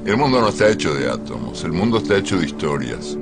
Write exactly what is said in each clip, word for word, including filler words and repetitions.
El mundo no está hecho de átomos, el mundo está hecho de historias.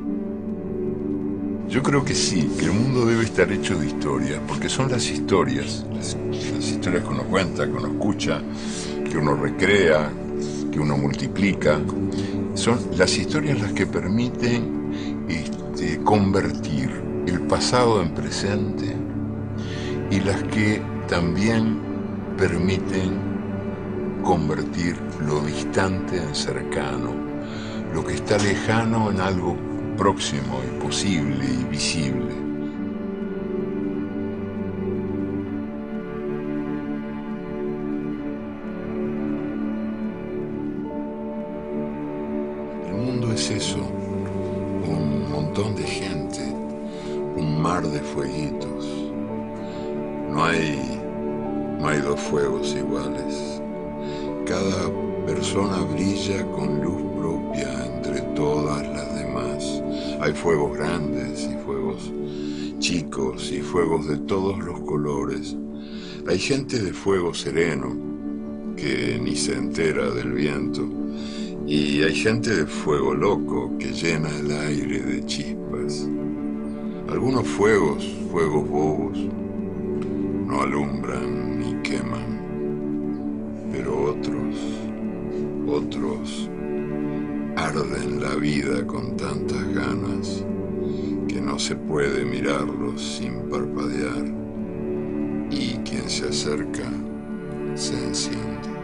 Yo creo que sí, que el mundo debe estar hecho de historias, porque son las historias, las, las historias que uno cuenta, que uno escucha, que uno recrea, que uno multiplica. Son las historias las que permiten este, convertir el pasado en presente y las que también permiten convertir lo distante en cercano, lo que está lejano en algo próximo y posible y visible. El mundo es eso, un montón de gente, un mar de fueguitos. No hay, no hay dos fuegos iguales. Cada persona brilla con luz propia entre todas las demás. Hay fuegos grandes y fuegos chicos y fuegos de todos los colores. Hay gente de fuego sereno que ni se entera del viento. Y hay gente de fuego loco que llena el aire de chispas. Algunos fuegos, fuegos bobos, no alumbran ni queman. Pero otros, otros arden la vida con tantas ganas que no se puede mirarlos sin parpadear y quien se acerca se enciende.